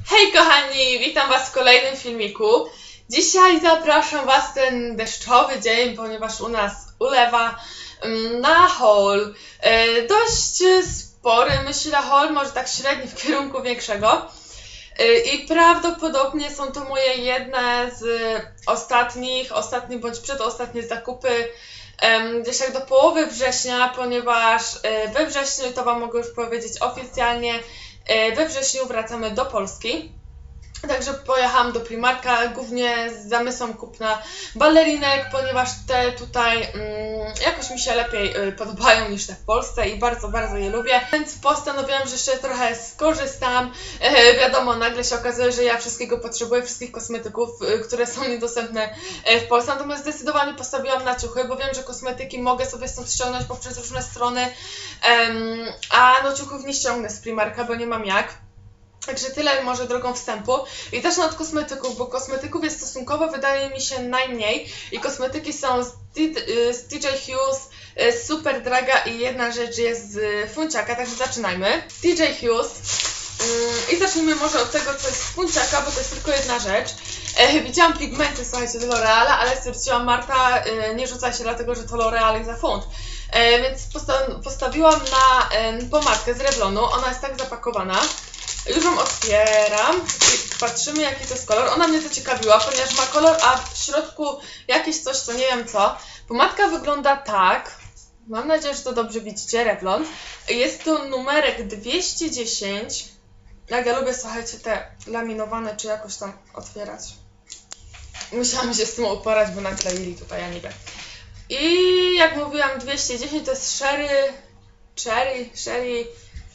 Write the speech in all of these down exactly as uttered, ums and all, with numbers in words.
Hej kochani, witam was w kolejnym filmiku. Dzisiaj zapraszam was ten deszczowy dzień, ponieważ u nas ulewa, na haul. Dość spory, myślę, haul, może tak średni w kierunku większego. I prawdopodobnie są to moje jedne z ostatnich, ostatnie bądź przedostatnie zakupy gdzieś tak do połowy września, ponieważ we wrześniu, to wam mogę już powiedzieć oficjalnie, we wrześniu wracamy do Polski. Także pojechałam do Primarka głównie z zamysłem kupna balerinek, ponieważ te tutaj mm, jakoś mi się lepiej y, podobają niż te w Polsce i bardzo, bardzo je lubię. Więc postanowiłam, że jeszcze trochę skorzystam. E, wiadomo, nagle się okazuje, że ja wszystkiego potrzebuję, wszystkich kosmetyków, y, które są niedostępne w Polsce. Natomiast zdecydowanie postawiłam na ciuchy, bo wiem, że kosmetyki mogę sobie stąd ściągnąć poprzez różne strony, em, a no ciuchów nie ściągnę z Primarka, bo nie mam jak. Także tyle może drogą wstępu. I też od kosmetyków, bo kosmetyków jest stosunkowo, wydaje mi się, najmniej. I kosmetyki są z T J Hughes, z Superdraga i jedna rzecz jest z Funciaka, także zaczynajmy. T J Hughes. I zacznijmy może od tego, co jest z Funciaka, bo to jest tylko jedna rzecz. E, widziałam pigmenty, słuchajcie, do L'Oreala, ale stwierdziłam, Marta, e, nie rzucaj się, dlatego że to L'Oreal jest za funt. E, więc posta postawiłam na e, pomadkę z Revlonu, ona jest tak zapakowana. Już ją otwieram i patrzymy, jaki to jest kolor. Ona mnie zaciekawiła, ponieważ ma kolor, a w środku jakieś coś, co nie wiem co. Pomadka wygląda tak. Mam nadzieję, że to dobrze widzicie, Revlon. Jest to numerek dwieście dziesięć. Jak ja lubię, słuchajcie, te laminowane, czy jakoś tam otwierać. Musiałam się z tym uporać, bo nakleili tutaj, ja nie wiem. I jak mówiłam, dwieście dziesięć to jest Sherry, Cherry, Sherry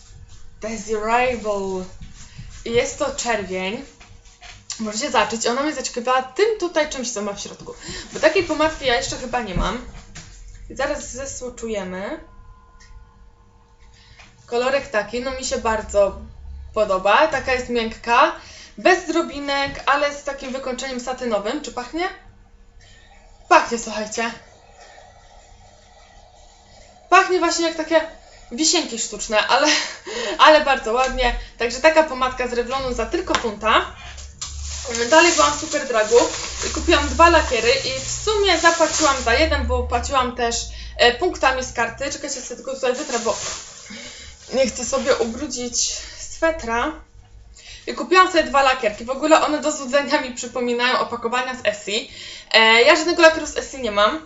Desirable. I jest to czerwień. Możecie zobaczyć, ona mnie zaciekawiła tym tutaj czymś, co ma w środku. Bo takiej pomadki ja jeszcze chyba nie mam. I zaraz zesłuczujemy. Kolorek taki, no mi się bardzo podoba. Taka jest miękka, bez drobinek, ale z takim wykończeniem satynowym. Czy pachnie? Pachnie, słuchajcie. Pachnie właśnie jak takie wisienki sztuczne, ale, ale bardzo ładnie. Także taka pomadka z Revlonu za tylko funta. Dalej byłam w Superdragu i kupiłam dwa lakiery i w sumie zapłaciłam za jeden, bo płaciłam też e, punktami z karty. Czekajcie, sobie tylko tutaj wytrę, bo nie chcę sobie ubrudzić swetra. I kupiłam sobie dwa lakierki. W ogóle one do złudzenia mi przypominają opakowania z Essie. E, ja żadnego lakieru z Essie nie mam.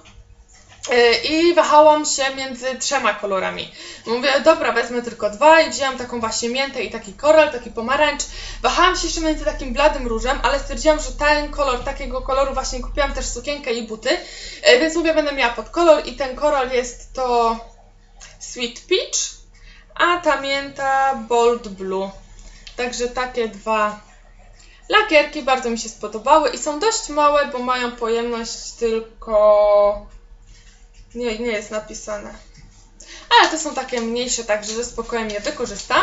I wahałam się między trzema kolorami. Mówię, dobra, wezmę tylko dwa i wzięłam taką właśnie miętę i taki koral, taki pomarańcz. Wahałam się jeszcze między takim bladym różem, ale stwierdziłam, że ten kolor, takiego koloru właśnie kupiłam też sukienkę i buty. Więc mówię, będę miała pod kolor i ten koral jest to Sweet Peach, a ta mięta Bold Blue. Także takie dwa lakierki bardzo mi się spodobały i są dość małe, bo mają pojemność tylko... Nie, nie jest napisane. Ale to są takie mniejsze, także że spokojnie je wykorzystam.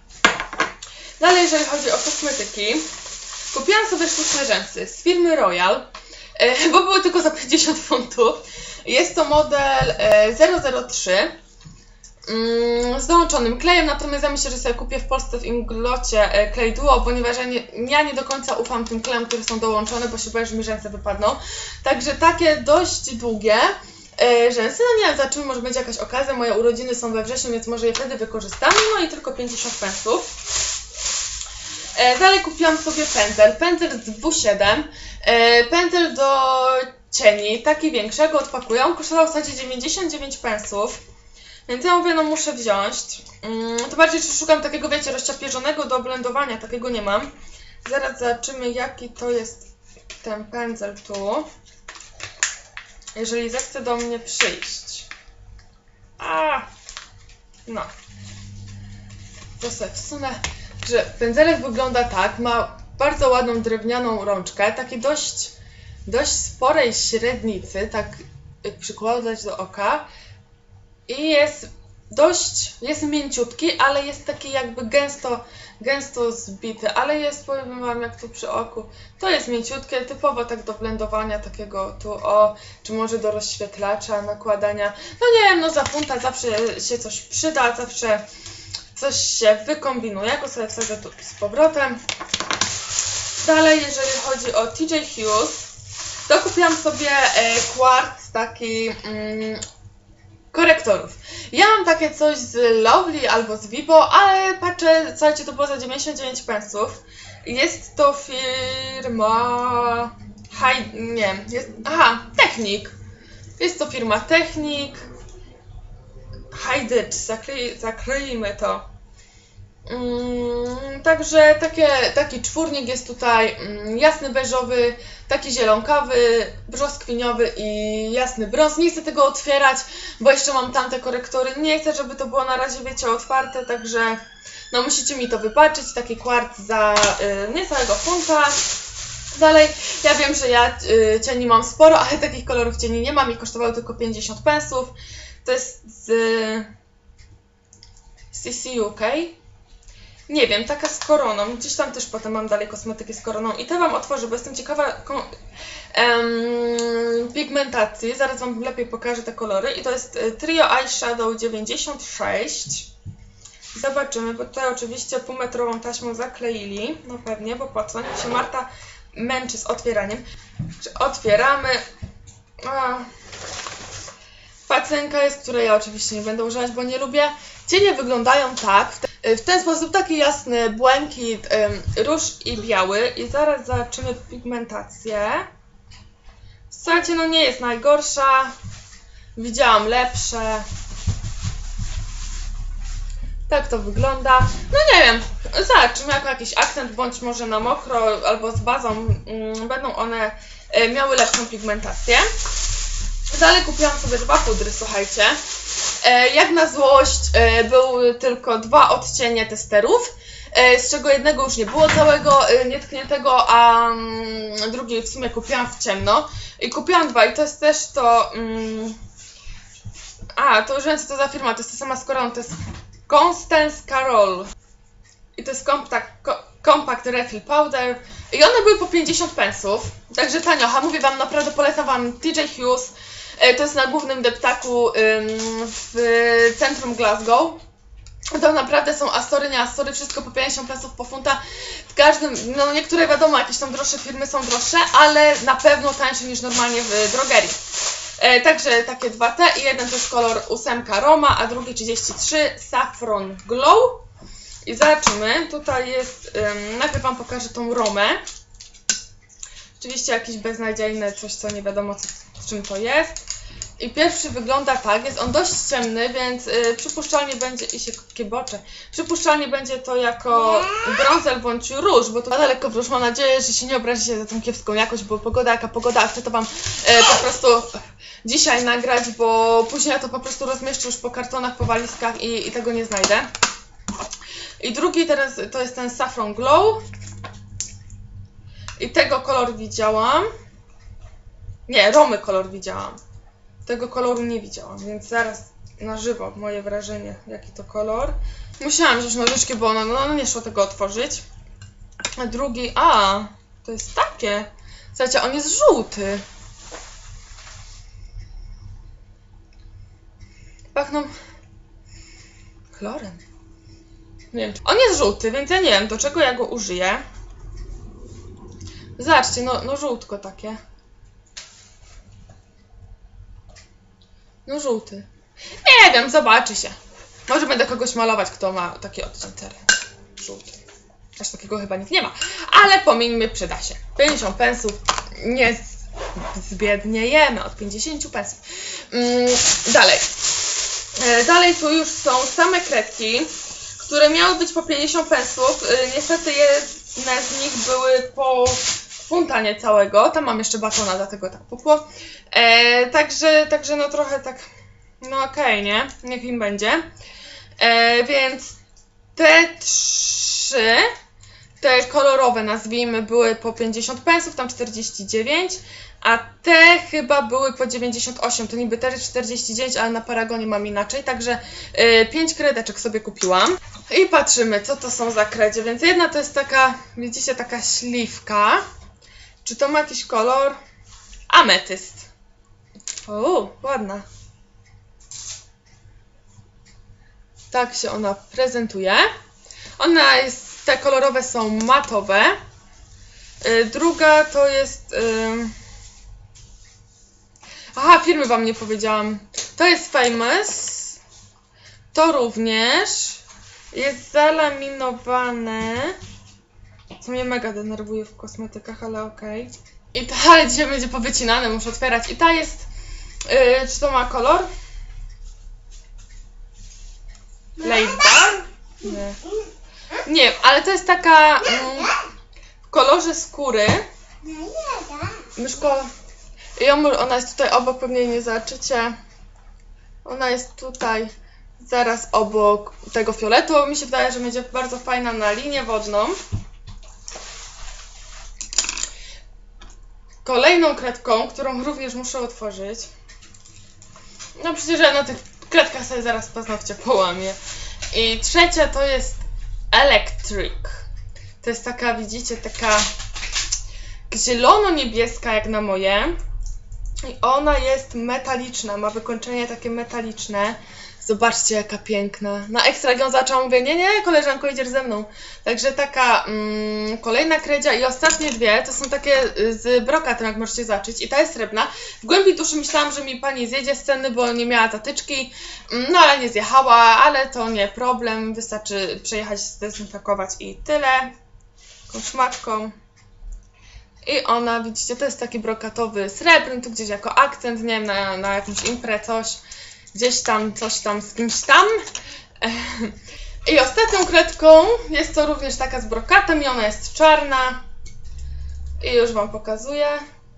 Dalej, jeżeli chodzi o kosmetyki, kupiłam sobie sztuczne rzęsy z firmy Royal, e, bo były tylko za pięćdziesiąt funtów. Jest to model e, zero zero trzy mm, z dołączonym klejem, natomiast ja myślę, że sobie kupię w Polsce w Inglocie e, klej duo, ponieważ ja nie, ja nie do końca ufam tym klejom, które są dołączone, bo się boję, że mi rzęsy wypadną. Także takie dość długie E, rzęsy, no nie wiem, za czym może będzie jakaś okazja, moje urodziny są we wrześniu, więc może je wtedy wykorzystamy, no i tylko pięćdziesiąt pensów. E, dalej kupiłam sobie pędzel, pędzel z W siedem, e, pędzel do cieni, taki większego, odpakuję, on kosztował w zasadzie dziewięćdziesiąt dziewięć pensów, więc ja mówię, no muszę wziąć. Mm, to bardziej, że szukam takiego, wiecie, rozczapierzonego do blendowania, takiego nie mam. Zaraz zobaczymy, jaki to jest ten pędzel tu. Jeżeli zechce do mnie przyjść. A, no. To sobie wsunę, że pędzelek wygląda tak, ma bardzo ładną drewnianą rączkę, takiej dość, dość sporej średnicy, tak przykładać do oka. I jest dość, jest mięciutki, ale jest taki jakby gęsto, gęsto zbity, ale jest, powiem wam, jak tu przy oku, to jest mięciutkie, typowo tak do blendowania takiego tu, o, czy może do rozświetlacza, nakładania, no nie wiem, no za funta zawsze się coś przyda, zawsze coś się wykombinuje. Ja go sobie wsadzę tu z powrotem. Dalej, jeżeli chodzi o T J Hughes, to kupiłam sobie e, kwarc taki mm, korektorów. Ja mam takie coś z Lovely albo z Vibo, ale patrzę, słuchajcie, to było za dziewięćdziesiąt dziewięć pensów. Jest to firma... Haj... nie, jest... aha, Technik. Jest to firma Technik. Hide it, zaklei... zakleimy to. Mm, także takie, taki czwórnik jest tutaj mm, jasny beżowy, taki zielonkawy, brzoskwiniowy i jasny brąz. Nie chcę tego otwierać, bo jeszcze mam tamte korektory. Nie chcę, żeby to było na razie, wiecie, otwarte, także no musicie mi to wybaczyć. Taki kwarc za y, niecałego funta. Dalej, ja wiem, że ja y, cieni mam sporo, ale takich kolorów cieni nie mam i kosztowały tylko pięćdziesiąt pensów. To jest z C C U K. Nie wiem, taka z koroną. Gdzieś tam też potem mam dalej kosmetyki z koroną. I te wam otworzę, bo jestem ciekawa um, pigmentacji. Zaraz wam lepiej pokażę te kolory. I to jest Trio Eyeshadow dziewięćdziesiąt sześć. Zobaczymy, bo tutaj oczywiście półmetrową taśmą zakleili. No pewnie, bo po co? Niech się Marta męczy z otwieraniem. Otwieramy. A. Pacynka jest, której ja oczywiście nie będę używać, bo nie lubię. Cienie wyglądają tak, w, te, w ten sposób, taki jasny błękit, ym, róż i biały. I zaraz zobaczymy pigmentację. Słuchajcie, no nie jest najgorsza. Widziałam lepsze. Tak to wygląda. No nie wiem, zobaczymy jako jakiś akcent, bądź może na mokro albo z bazą ym, będą one y, miały lepszą pigmentację. Dalej kupiłam sobie dwa pudry, słuchajcie. E, jak na złość e, były tylko dwa odcienie testerów, e, z czego jednego już nie było całego e, nietkniętego, a mm, drugi w sumie kupiłam w ciemno. I kupiłam dwa i to jest też to... Mm, a, to już wiem co to za firma, to jest ta sama z koroną, to jest Constance Carol. I to jest Compact, Compact Refill Powder. I one były po pięćdziesiąt pensów, także taniocha. Mówię wam, naprawdę polecam wam T J Hughes. To jest na głównym deptaku w centrum Glasgow. To naprawdę są Astory, nie Astory, wszystko po pięćdziesiąt pensów po funta. W każdym, no niektóre wiadomo, jakieś tam droższe firmy są droższe, ale na pewno tańsze niż normalnie w drogerii. E, także takie dwa te i jeden to jest kolor ósemka Roma, a drugi trzydzieści trzy Saffron Glow. I zobaczymy, tutaj jest, um, najpierw wam pokażę tą Romę. Oczywiście jakieś beznadziejne coś, co nie wiadomo co, czym to jest. I pierwszy wygląda tak, jest on dość ciemny, więc y, przypuszczalnie będzie, i się kiebocze, przypuszczalnie będzie to jako brązer bądź róż, bo to na daleko w róż. Mam nadzieję, że się nie obrazicie za tą kiepską jakość, bo pogoda jaka pogoda, a chcę to wam y, po prostu dzisiaj nagrać, bo później ja to po prostu rozmieszczę już po kartonach, po walizkach i, i tego nie znajdę. I drugi teraz to jest ten Saffron Glow. I tego kolor widziałam. Nie, Romy kolor widziałam. Tego koloru nie widziałam, więc zaraz na żywo moje wrażenie, jaki to kolor. Musiałam wziąć nożyczki, bo ono, no, nie szło tego otworzyć. A drugi, a, to jest takie. Słuchajcie, on jest żółty. Pachną chlorem. Nie wiem, on jest żółty, więc ja nie wiem, do czego ja go użyję. Zobaczcie, no, no żółtko takie. No żółty. Nie wiem, zobaczy się. Może będę kogoś malować, kto ma taki odcień terenu. Żółty. Aż takiego chyba nikt nie ma. Ale pomińmy, przyda się. pięćdziesiąt pensów. Nie zbiedniejemy od pięćdziesięciu pensów. Mm, dalej. E, dalej tu już są same kredki, które miały być po pięćdziesiąt pensów. E, niestety jedne z nich były po funta niecałego. Tam mam jeszcze batona, dlatego tak pukło. E, także, także no trochę tak, no okej, okay, nie? Niech im będzie. E, więc te trzy, te kolorowe nazwijmy, były po pięćdziesiąt pensów, tam czterdzieści dziewięć, a te chyba były po dziewięćdziesiąt osiem, to niby też czterdzieści dziewięć, ale na Paragonie mam inaczej, także e, pięć kredeczek sobie kupiłam. I patrzymy, co to są za kredzie, więc jedna to jest taka, widzicie, taka śliwka. Czy to ma jakiś kolor? Ametyst. O, ładna. Tak się ona prezentuje. Ona jest, te kolorowe są matowe. Yy, druga to jest... Yy... Aha, firmy wam nie powiedziałam. To jest Famous. To również jest zalaminowane. Co mnie mega denerwuje w kosmetykach, ale okej. Okay. I ta, ale dzisiaj będzie powycinane, muszę otwierać. I ta jest... Yy, czy to ma kolor? Lace Bar? Nie. Nie, ale to jest taka mm, w kolorze skóry. Myszko, ją, ona jest tutaj obok, pewnie jej nie zobaczycie. Ona jest tutaj zaraz obok tego fioletu. Mi się wydaje, że będzie bardzo fajna na linię wodną. Kolejną kredką, którą również muszę otworzyć. No przecież ja na tych kredkach sobie zaraz paznokcie połamię. I trzecia to jest Electric. To jest taka, widzicie, taka zielono-niebieska jak na moje. I ona jest metaliczna, ma wykończenie takie metaliczne. Zobaczcie, jaka piękna. Na ekstra ją zaczęłam, mówię, nie, nie, koleżanko, idziesz ze mną. Także taka mm, kolejna kredzia i ostatnie dwie, to są takie z brokatem, jak możecie zobaczyć. I ta jest srebrna. W głębi duszy myślałam, że mi pani zjedzie z sceny, bo nie miała zatyczki. No ale nie zjechała, ale to nie problem. Wystarczy przejechać, zdezynfekować i tyle. Taką szmatką. I ona, widzicie, to jest taki brokatowy srebrny, tu gdzieś jako akcent, nie wiem, na, na jakąś imprę coś. Gdzieś tam, coś tam, z kimś tam. I ostatnią kredką jest to również taka z brokatem i ona jest czarna. I już wam pokazuję.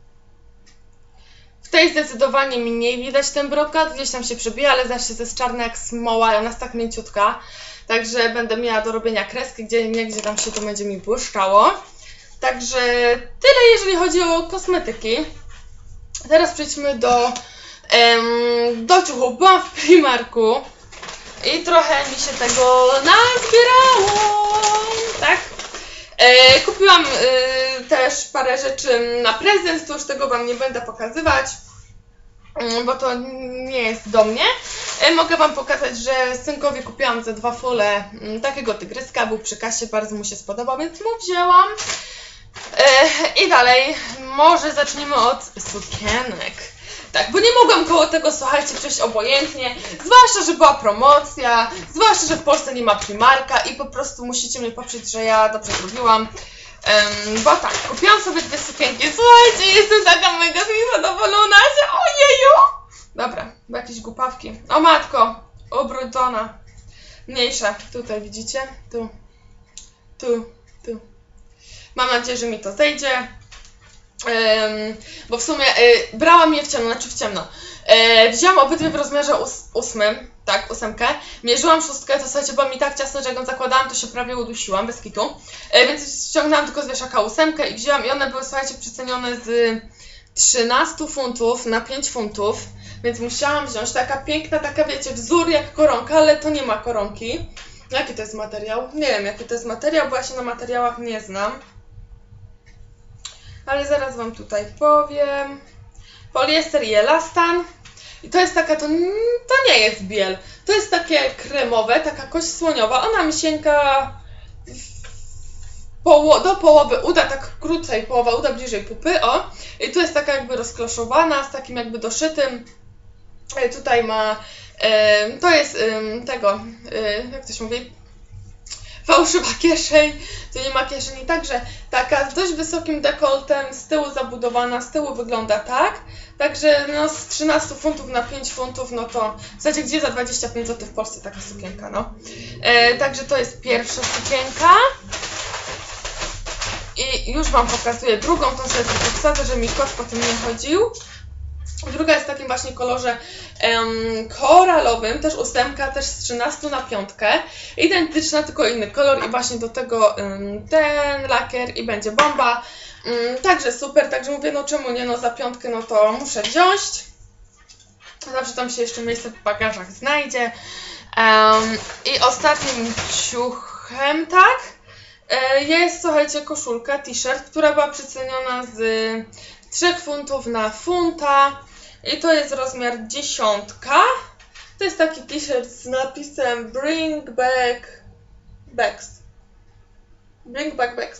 W tej zdecydowanie mniej widać ten brokat, gdzieś tam się przebija, ale zawsze to jest czarna jak smoła i ona jest tak mięciutka. Także będę miała do robienia kreski, gdzie nie, gdzie tam się to będzie mi błyszczało. Także tyle, jeżeli chodzi o kosmetyki. Teraz przejdźmy do, em, do ciuchów. Byłam w Primarku i trochę mi się tego nazbierało, tak? E, kupiłam e, też parę rzeczy na prezent, to już tego wam nie będę pokazywać, bo to nie jest do mnie. E, mogę wam pokazać, że synkowi kupiłam ze dwa fule m, takiego tygryska, był przy kasie, bardzo mu się spodobał, więc mu wzięłam. E, I dalej, może zaczniemy od sukienek. Tak, bo nie mogłam koło tego, słuchajcie, przejść obojętnie, zwłaszcza, że była promocja, zwłaszcza, że w Polsce nie ma Primarka i po prostu musicie mnie poprzeć, że ja dobrze zrobiłam. Um, bo tak, kupiłam sobie dwie sukienki, słuchajcie, jestem taka mega z nich zadowolona, że ojeju! Dobra, bo jakieś głupawki. O matko, ubrudzona. Mniejsza, tutaj widzicie, tu, tu, tu. Mam nadzieję, że mi to zejdzie. Um, bo w sumie y, brałam je w ciemno, znaczy w ciemno. Y, wzięłam obydwie w rozmiarze ós ósmym, tak, ósemkę. Mierzyłam szóstkę, to słuchajcie, było mi tak ciasno, że jak ją zakładałam, to się prawie udusiłam, bez kitu. Y, więc ściągnęłam tylko z wieszaka ósemkę i wzięłam i one były, słuchajcie, przecenione z trzynastu funtów na pięć funtów. Więc musiałam wziąć, taka piękna, taka wiecie, wzór jak koronka, ale to nie ma koronki. Jaki to jest materiał? Nie wiem, jaki to jest materiał, bo ja się na materiałach nie znam. Ale zaraz wam tutaj powiem. Poliester i elastan. I to jest taka, to, to nie jest biel. To jest takie kremowe, taka kość słoniowa. Ona mi sięga poło do połowy uda, tak krócej połowa uda, bliżej pupy, o. I tu jest taka jakby rozkloszowana, z takim jakby doszytym. I tutaj ma, e, to jest e, tego, e, jak to się mówi, fałszywa kieszeń, tu nie ma kieszeni, także taka z dość wysokim dekoltem, z tyłu zabudowana, z tyłu wygląda tak, także no z trzynastu funtów na pięć funtów, no to w zasadzie gdzie za dwadzieścia pięć złotych w Polsce taka sukienka, no. E, także to jest pierwsza sukienka i już wam pokazuję drugą, tą sobie tylko wsadzę, że mi kot po tym nie chodził. Druga jest w takim właśnie kolorze um, koralowym, też ósemka, też z trzynastu na piątkę. Identyczna, tylko inny kolor i właśnie do tego um, ten lakier i będzie bomba. Um, także super, także mówię, no czemu nie, no za piątkę, no to muszę wziąć. Zawsze tam się jeszcze miejsce w bagażach znajdzie. Um, I ostatnim ciuchem, tak, jest, słuchajcie, koszulka, t-shirt, która była przeceniona z trzech funtów na funta i to jest rozmiar dziesiątka. To jest taki t-shirt z napisem Bring Back Bags. Bring Back Bags.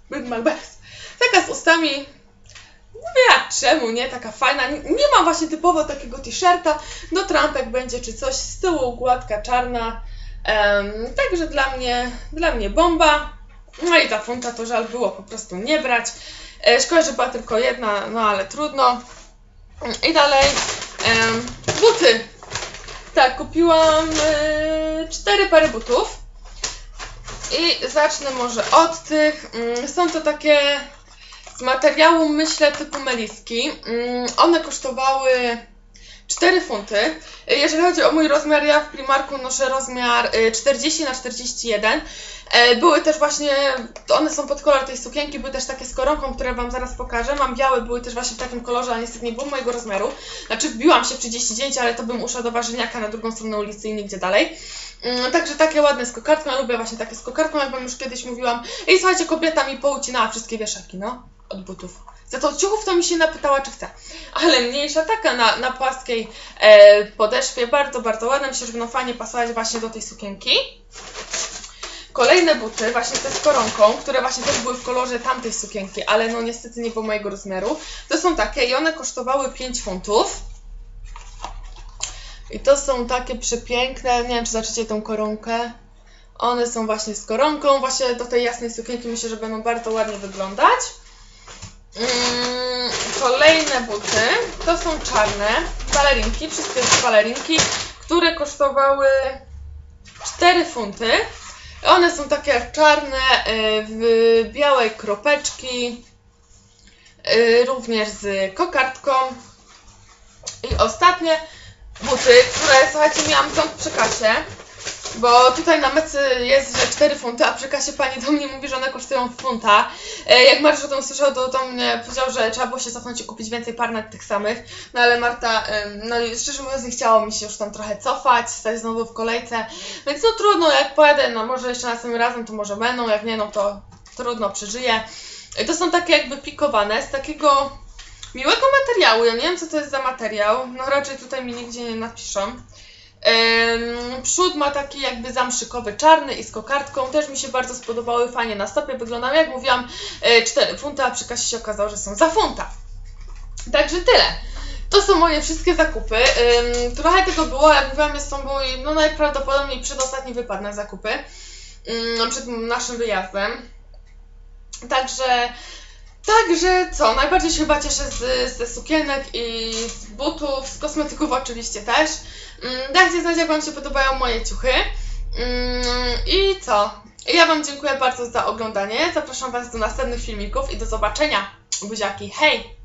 Bring my bags. Taka z ustami, mówię jak czemu, nie? Taka fajna. Nie mam właśnie typowo takiego t-shirta. Do trampek będzie czy coś. Z tyłu gładka czarna. Um, także dla mnie, dla mnie bomba. No i ta funta to żal było po prostu nie brać. E, szkoda, że była tylko jedna, no ale trudno. I dalej um, buty. Tak, kupiłam e, cztery pary butów. I zacznę może od tych. Mm, są to takie z materiału, myślę, typu meliski. Mm, one kosztowały cztery funty. Jeżeli chodzi o mój rozmiar, ja w Primarku noszę rozmiar czterdzieści na czterdzieści jeden. Były też właśnie, one są pod kolor tej sukienki, były też takie z koronką, które wam zaraz pokażę. Mam białe, były też właśnie w takim kolorze, ale niestety nie było mojego rozmiaru. Znaczy wbiłam się w trzydzieści dziewięć, ale to bym uszła do warzywniaka na drugą stronę ulicy i nigdzie dalej. Także takie ładne z kokardką, ja lubię właśnie takie z kokardką, jak wam już kiedyś mówiłam. I słuchajcie, kobieta mi poucinała wszystkie wieszaki, no, od butów. Za to od ciuchów to mi się napytała, czy chce. Ale mniejsza taka na, na płaskiej e, podeszwie, bardzo, bardzo ładna. Myślę, że będą fajnie pasować właśnie do tej sukienki. Kolejne buty, właśnie te z koronką, które właśnie też były w kolorze tamtej sukienki, ale no niestety nie było mojego rozmiaru. To są takie i one kosztowały pięć funtów. I to są takie przepiękne, nie wiem czy zobaczycie tą koronkę. One są właśnie z koronką, właśnie do tej jasnej sukienki myślę, że będą bardzo ładnie wyglądać. Mm, kolejne buty, to są czarne balerinki, wszystkie balerinki, które kosztowały cztery funty. One są takie czarne, w białej kropeczki, również z kokardką. I ostatnie buty, które, słuchajcie, miałam stąd przy kasie, bo tutaj na mecy jest, że cztery funty, a przy kasie pani do mnie mówi, że one kosztują funta. Jak Marta o tym usłyszał, to, to mnie powiedział, że trzeba było się cofnąć i kupić więcej par na tych samych. No ale Marta, no i szczerze mówiąc, nie chciało mi się już tam trochę cofać, stać znowu w kolejce. Więc no trudno, jak pojadę, no może jeszcze następnym razem, to może będą, jak nie, no to trudno, przeżyję. To są takie jakby pikowane, z takiego miłego materiału. Ja nie wiem, co to jest za materiał, no raczej tutaj mi nigdzie nie napiszą. Ym, przód ma taki jakby zamszykowy czarny i z kokardką, też mi się bardzo spodobały, fajnie na stopie wyglądały, jak mówiłam, yy, cztery funty, a przy kasie się okazało, że są za funta. Także tyle. To są moje wszystkie zakupy. Ym, trochę tego było, jak mówiłam, jest to mój, no najprawdopodobniej przedostatni wypad na zakupy ym, przed naszym wyjazdem. Także Także co, najbardziej się chyba cieszę z, ze sukienek i z butów, z kosmetyków oczywiście też. Dajcie znać, jak wam się podobają moje ciuchy. I co? Ja wam dziękuję bardzo za oglądanie. Zapraszam was do następnych filmików i do zobaczenia. Buziaki, hej!